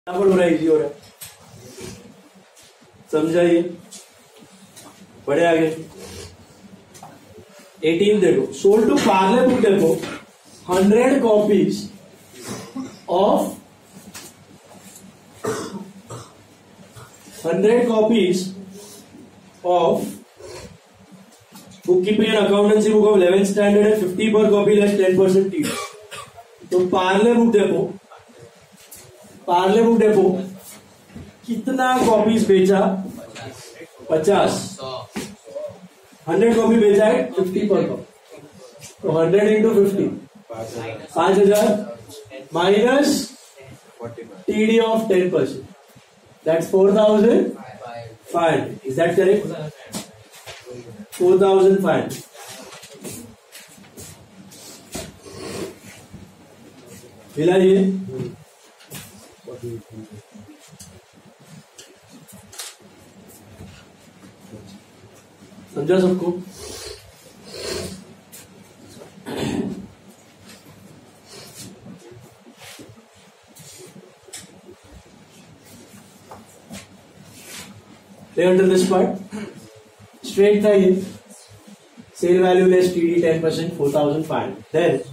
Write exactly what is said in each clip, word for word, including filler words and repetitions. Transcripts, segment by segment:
हो रहा है, इजी हो रहा है, समझाइए। बढ़े आगे। एटीन देखो, sold to Parle book depot hundred copies of hundred copies of book keeping and accountancy book of eleventh standard है, fifty per copy less ten percent T. तो Parle book depot Parle book depot कितना कॉपीज बेचा? पचास। Hundred copy बेचा है fifty per copy, तो hundred into fifty पांच हजार minus TD of ten percent, that's four thousand five hundred. Is that correct? Four thousand five hundred. मिलाइए। समझा सबको? Clear until this part? Straight था ये। Sale value less TD ten percent, four thousand five hundred. Then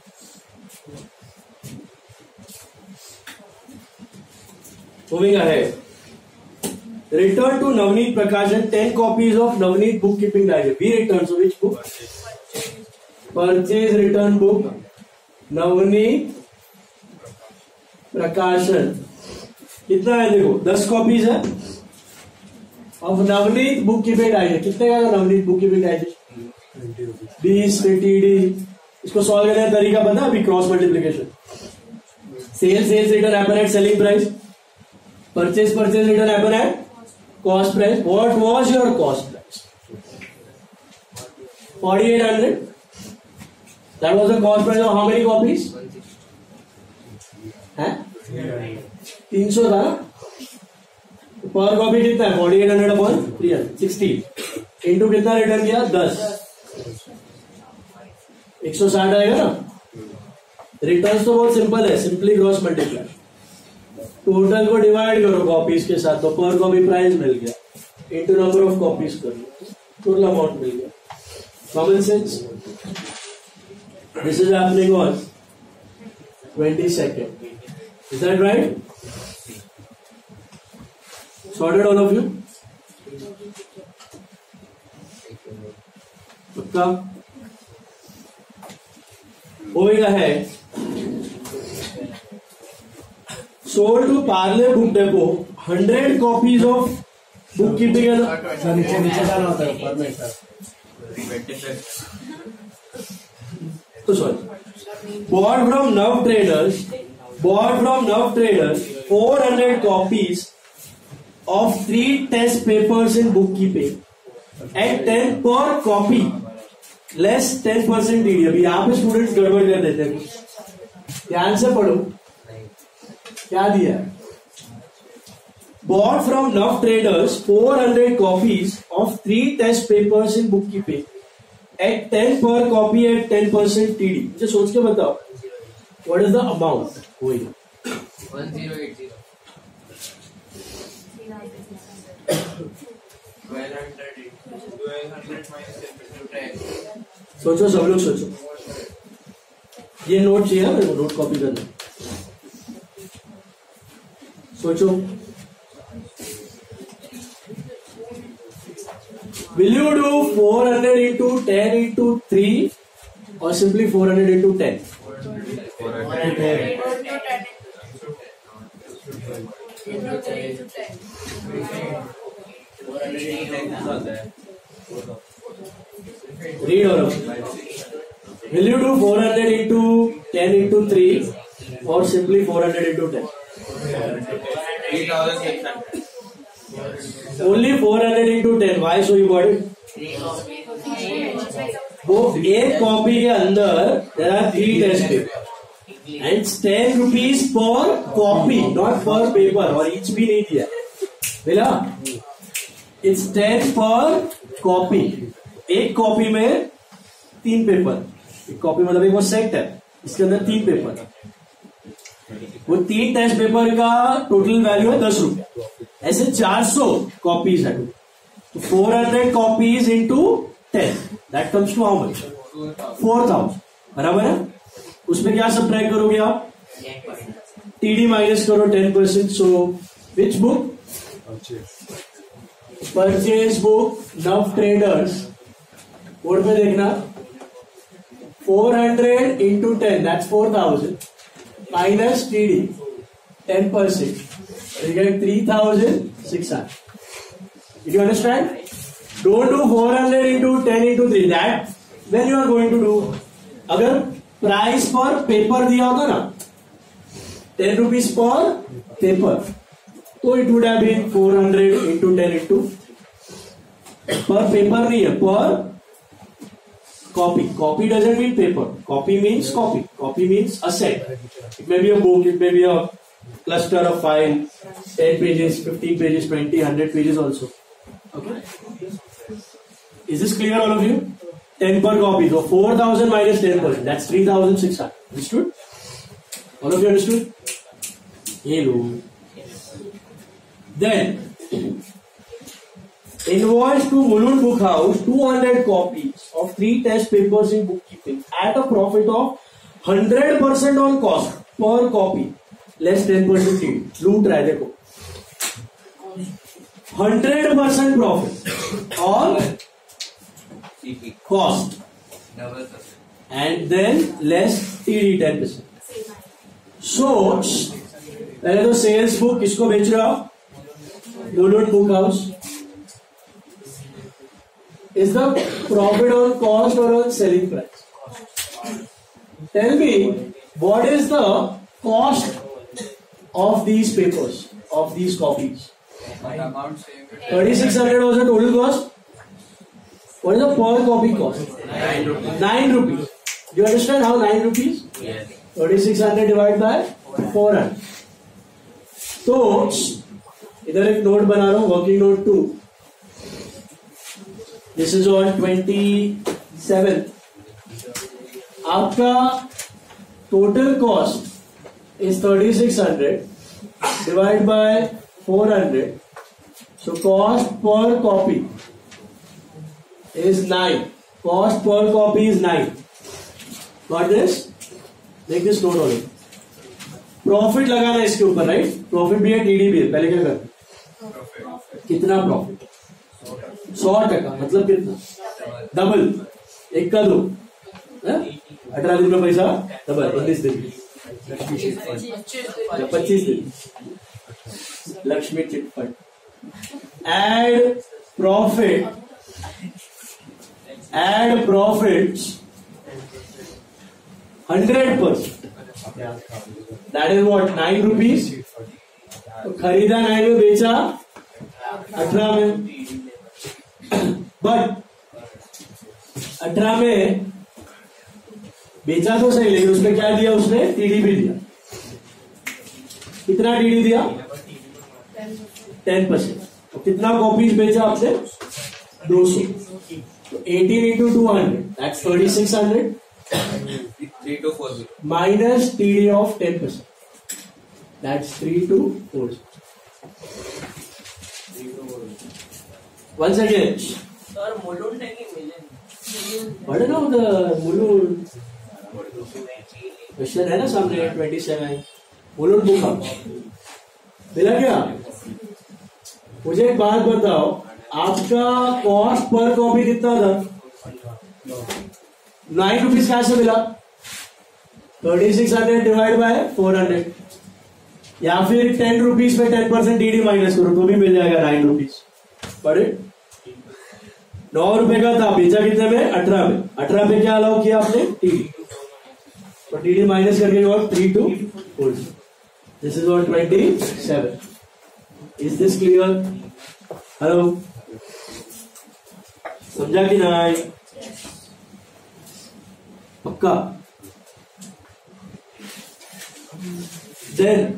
moving ahead, return to Navneet Prakashan ten copies of Navneet bookkeeping digest. We return, so which book? Purchase return book Navneet Prakashan. कितना है देखो, दस copies है of Navneet book keeping digest. कितने का Navneet book keeping digest? बीस पे TD. इसको सॉल्व करने का तरीका पता है? अभी cross multiplication. Sale sales return happen at selling price, purchase purchase return happen at cost price. What was your cost price? Forty eight hundred. That was the cost price of how many copies? है तीन सौ था। Per copy कितना है? Forty eight hundred upon three hundred sixty into कितना return किया? दस। एक सौ साठ आएगा ना। रिटर्न तो बहुत सिंपल है, सिंपली क्रॉस मल्टीप्लाई। टोटल को डिवाइड करो कॉपीज के साथ, तो पर कॉपी प्राइस मिल गया इंटू नंबर ऑफ कॉपीज कर लो, टोटल अमाउंट मिल गया। Common sense. This is happening on twenty second. Is that right? Sorted all of you? पक्का? Going ahead, sold to Parle Book Depot hundred copies of bookkeeping and नीचे नीचे डालना होता है ऊपर में सर। तो sorry, bought from Nav Traders, bought from Nav Traders four hundred copies of three test papers in bookkeeping at ten per copy less ten percent T D. अभी यहाँ पे स्टूडेंट्स गड़बड़ कर देते हैं, ध्यान से पढ़ो क्या दिया है। Bought from Nav Traders four hundred copies of three test papers in bookkeeping at ten per copy at ten percent T D. मुझे सोच के बताओ, what is the amount? वही one zero eight zero। सोचो सब लोग सोचो। ये नोट चाहिए मेरे को, नोट कॉपी करना। सोचो, will you do four hundred into ten into three or simply four hundred into ten? four hundred Read all of it. Will you do four hundred into ten into three or simply four hundred into ten? three thousand six hundred। Only four hundred into ten. Why so you got it? वो एक copy के अंदर there are three test papers and it's ten rupees per copy, not per paper, और each भी नहीं दिया मिला। It's ten per copy। एक कॉपी में तीन पेपर, एक कॉपी मतलब एक वो सेट है, इसके अंदर तीन पेपर। वो तीन टेस्ट पेपर का टोटल वैल्यू है दस रुपया, ऐसे चार सौ कॉपीज है, तो four hundred copies into ten, that comes to how much? Four thousand, बराबर है। उसमें क्या सब्ट्रैक्ट करोगे आप? टीडी माइनस करो ten percent, so which book? Purchase book Nav Traders, board पे देखना, four hundred into ten, that's four thousand, minus TD ten percent, you get three thousand six hundred. Did you understand? Don't do four hundred into ten into three. That when you are going to do. अगर price per paper दिया होता ना ten rupees per paper, तो it would have been four hundred into ten into, per paper नहीं है, पर copy. Copy doesn't mean paper. Copy means copy. Copy means a set. It may be a book, it may be a cluster of file, ten pages, fifteen pages, twenty, one hundred pages also. Okay. Is this clear all of you? ten per copy. So four thousand minus ten percent. That's three thousand six hundred. Understood? All of you understood? Hello. Then, invoice to Mulund Book House two hundred copies of three test papers in bookkeeping at a profit of one hundred percent on cost per copy, less ten percent fee. लूट रहा है देखो, one hundred percent profit on cost and then less T D ten percent. So पहले तो sales book किसको बेच रहा हो? Mulund book house. Is the profit on cost or on selling price? Tell me, what is the cost of these papers, of these copies? thirty-six hundred was the total cost. What is the per copy cost? nine rupees. nine rupees. Do you understand how nine rupees? Yes. thirty-six hundred divided by four hundred. तो इधर एक note बना रहा हूं, working note two. This is on twenty seven. आपका total cost is thirty six hundred divide by four hundred. So cost per copy is nine. Cost per copy is nine. Got this? Make this note on. Profit लगाना इसके ऊपर, right? Profit भी है, TD भी है. पहले क्या करते? कितना प्रॉफिट? सौ टका. मतलब कितना? डबल. एक का दो, अठारह दिन में पैसा डबल. उन्नीस दिन, पच्चीस दिन, Lakshmi chit fund. Add profit, add profit hundred percent. That is what? Nine rupees. खरीदा नाइन में, बेचा अठारह में. बट अठारह में बेचा तो सही, लेकिन उसमें क्या दिया? उसने टीडी भी दिया. कितना टीडी दिया? Ten percent. तो कितना कॉपीज बेचा आपने? दो सौ. तो eighteen into two hundred, that's thirty six hundred. three two four zero. Minus T D of ten percent. That's three two four zero. Once again. Sir, Mulund है कि Milan? What is the Mulund? Question है ना सामने twenty seven. Mulund book house मिला क्या? मुझे एक बात बताओ, आपका कॉस्ट पर कॉपी कितना था? नाइन रुपीज कहां से मिला? Thirty six hundred divide by four hundred. या फिर टेन रुपीज पे ten percent D D minus करो तो भी मिल जाएगा नाइन रुपीज. बड़े नौ रुपए का था, बेचा कितने में? अठारह में. अठारह पे क्या अलाउ किया आपने? टीडी. तो टीडी माइनस करके और three two four. This is on twenty seven. Is this clear? Hello, समझा कि नहीं? पक्का? Then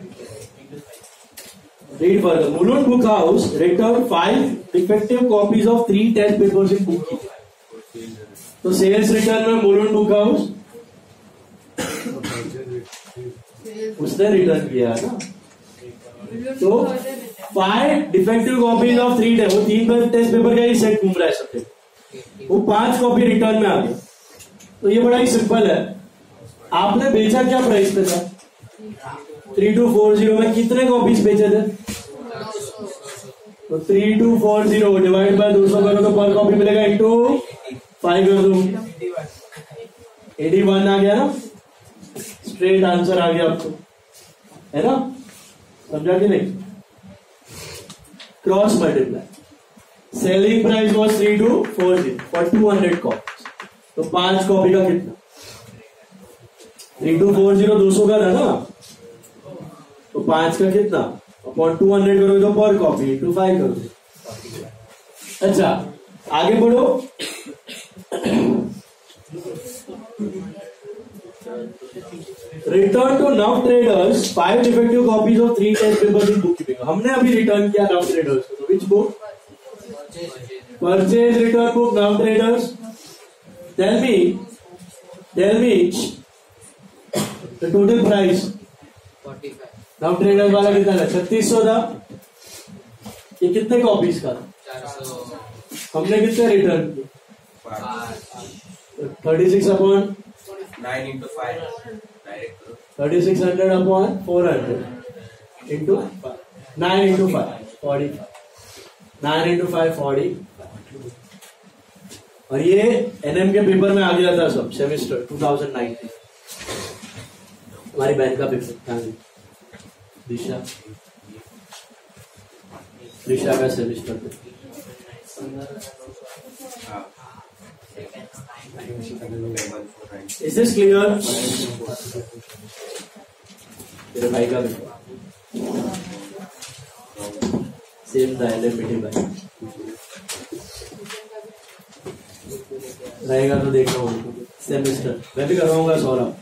read further. Mulund Book House returned five defective copies of three test papers in bookkeeping. तो sales return में Mulund Book House उसने return किया है ना। तो five defective copies of three test, वो तीन टेस्ट पेपर का ही सेट घूम रहा है सबके, वो पांच कॉपी रिटर्न में आ गया। तो ये बड़ा ही सिंपल है। आपने बेचा क्या प्राइस पे था? थ्री टू फोर जीरो में कितने कॉपीज बेचे थे? तो three two four zero divide by दो सौ करो तो पर कॉपी मिलेगा इंटू फाइव कर दो, एटी वन आ गया ना, स्ट्रेट आंसर आ गया आपको, है ना? समझा कि नहीं? Cross multiply, selling price was three two four zero for two hundred copy, तो पांच कॉपी का कितना? थ्री टू फोर जीरो दो सौ का था ना, तो पांच का कितना अपॉन टू हंड्रेड करोगे तो पर कॉपी टू फाइव करोगे। अच्छा आगे बढ़ो। Return to Nav Traders five defective copies of three test papers in book keeping. हमने अभी रिटर्न किया नव ट्रेडर्स को, which book? Purchase return book Nav Traders. Tell me tell me the total price. Nav Traders वाला कितना था? छत्तीस सौ था। ये कितने कॉपीज का था? हमने कितने रिटर्न किए? Thirty six upon nine into five, thirty six hundred upon four hundred into nine into five forty nine into five forty. और ये एनएम के पेपर में आ गया था सब, सेमेस्टर टू थाउजेंड नाइनटीन, हमारी बहन का पेपर, दिशा दिशा का सेमेस्टर पे। Is this clear? तेरे भाई का पेपर सेम था, एलएमबीटी भाई रहेगा तो देखना उनको सेमेस्टर, मैं भी करवाऊंगा सौरभ।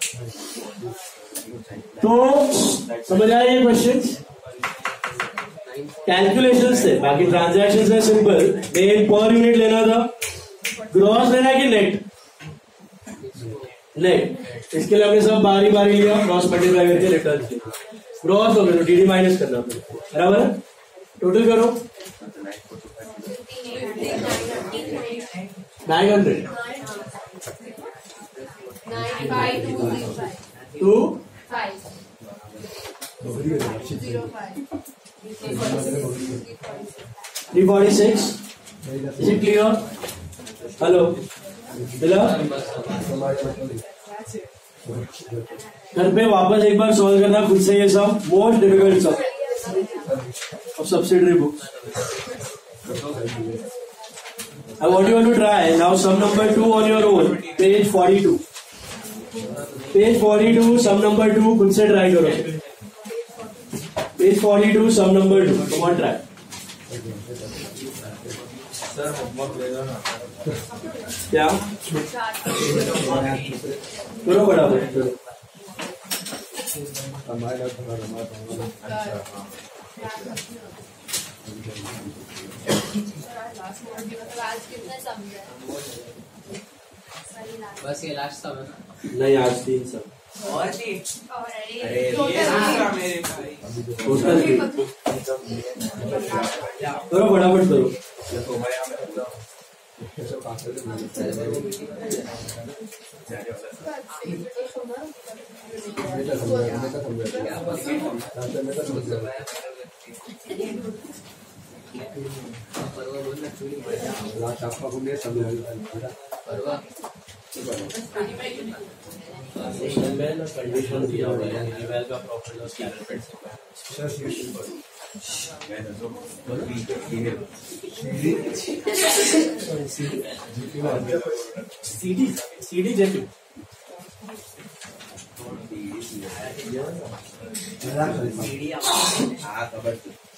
तो समझ आए ये क्वेश्चंस? कैलकुलेशन से, बाकी ट्रांजैक्शन से सिंपल। मेन पर यूनिट लेना था, ग्रॉस लेना है कि नेट? नेट। इसके लिए हमने सब बारी बारी लिया, क्रॉस मल्टीप्लाई करके रिटर्न किया। ग्रॉस हो गया तो डीडी माइनस करना पड़ेगा, बराबर है? टोटल करो nine hundred two three forty six. Is it clear? Hello मिला? घर पे वापस एक बार सॉल्व करना खुद से, ये सब मोस्ट डिफिकल्ट सब of subsidiary books. I want you all to try now sum number two on your own, page forty-two. Page forty-two, sum number two, खुद से try करो. Page forty-two, sum number two. Come on, try. Sir homework देगा ना? क्या? करो फटाफट करो। बस ये लास्ट सब है ना? नहीं, आज तीन सब और तीन। अरे ये रहा मेरे भाई। टोटल तीन। करो फटाफट करो। देखो भाई हमें कंडीशन दिया हुआ है ईमेल का profit loss calculate CD CD JP हाँ खबर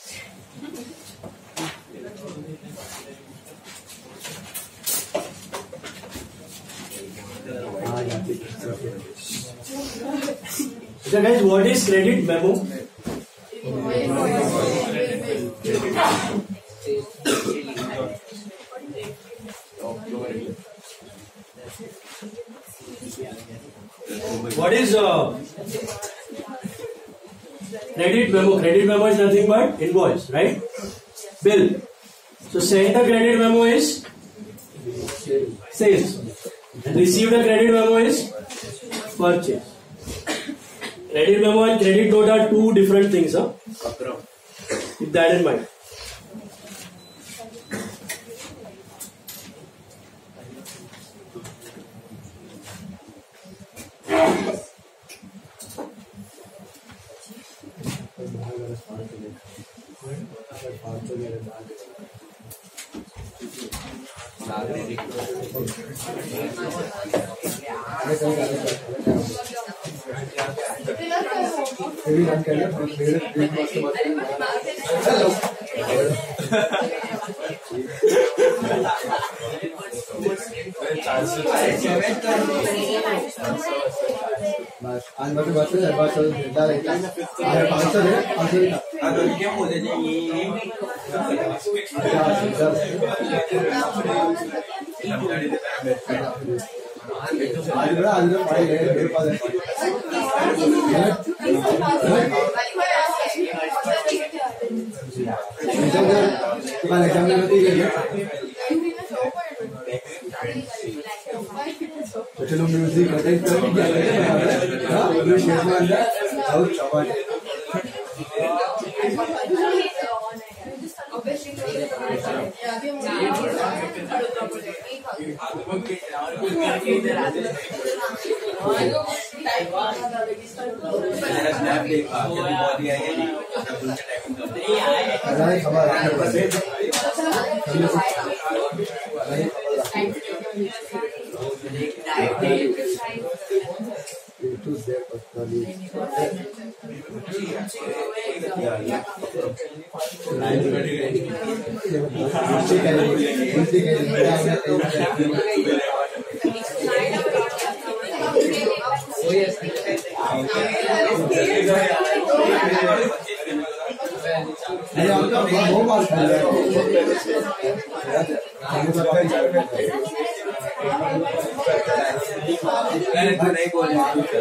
So guys, what is credit memo? What is uh, credit memo. Credit memo is nothing but invoice, right? Bill. So sent a credit memo is sales. And received a credit memo is purchase. Credit memo and credit note are two different things, huh? Keep that in mind. आज बात बात है बात डाल है answer है answer का अगर क्या बोले जाएंगे आज बड़ा आज फाइल है मेरे पास एग्जाम तुम्हारे एग्जाम में नहीं है तो चलो म्यूजिक अटेंड कर हां ये शेयर में अंदर और चवाट अरे खबर अरे आपका बहुत बात कर रहा है नहीं बोले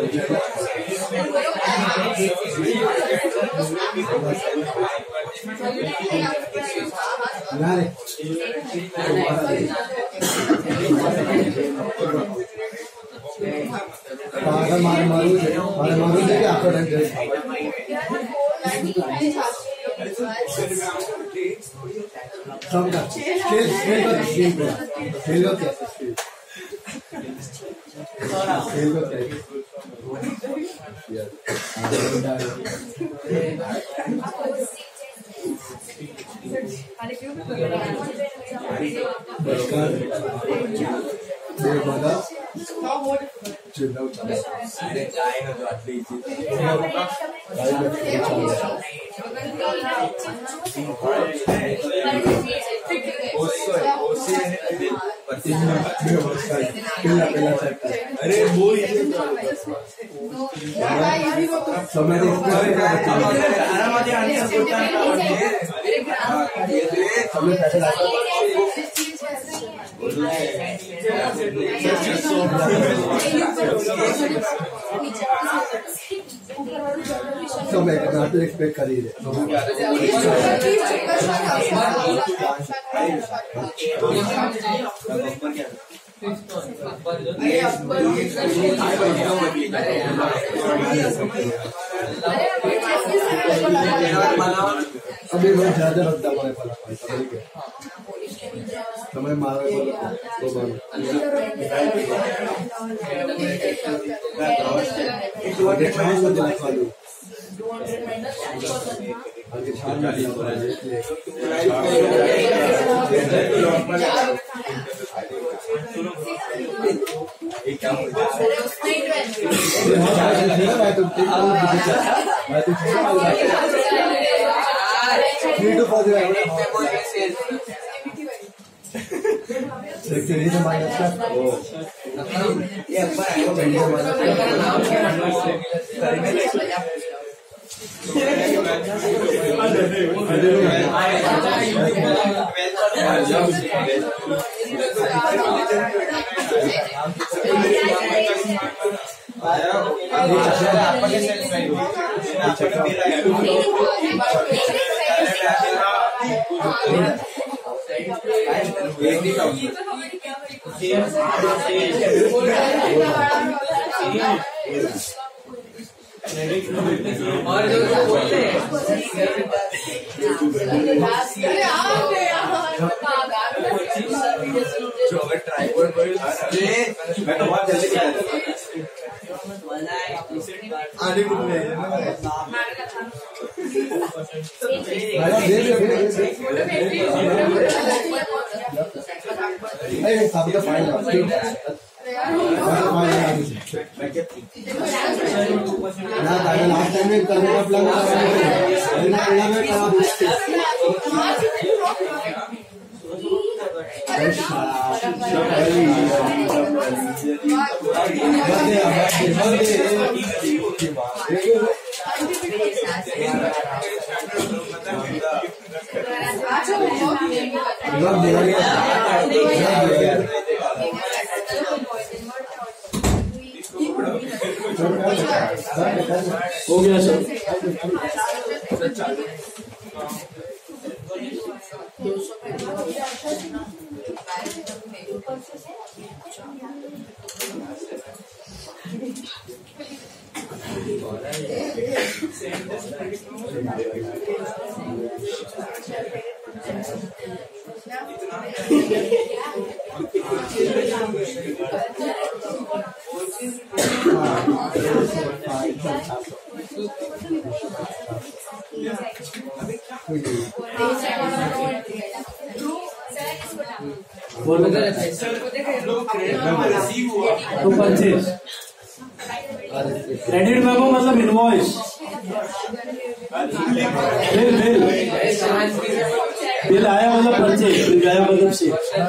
पागल मार मारू मार मारू देखिए आपका रंग सबका खेल खेल का खेल का खेल का कैसे खेल का कैसे अरे वो समय समय नाटक एक्सपेक्ट करी अभी बहुत ज्यादा लगता है समय मारा तो सेक्शन माइनस का ये अपर है और जो बोलते हैं जो अगर ट्राइपॉड पर मैं तो बहुत जल्दी आने को नहीं है सब का फाइल ना ताकि लास्ट टाइम में करने का प्लान था ना अल्लाह में खराब हो गया सर। तो परचेज क्रेडिट मेमो मतलब इनवॉइस बिल बिल बिल आया मतलब परचेज बिल आया मतलब से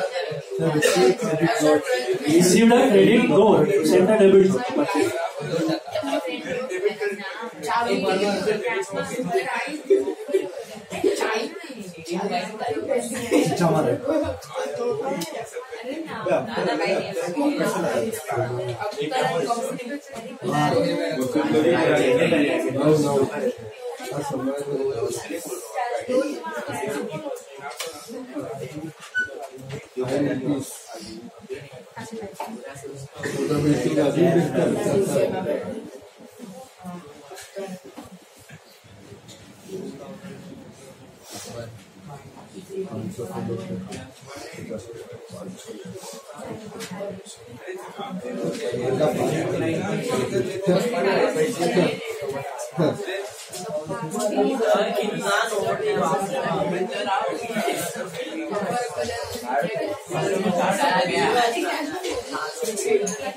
received a credit note send a debit purchase जमा रहे कितना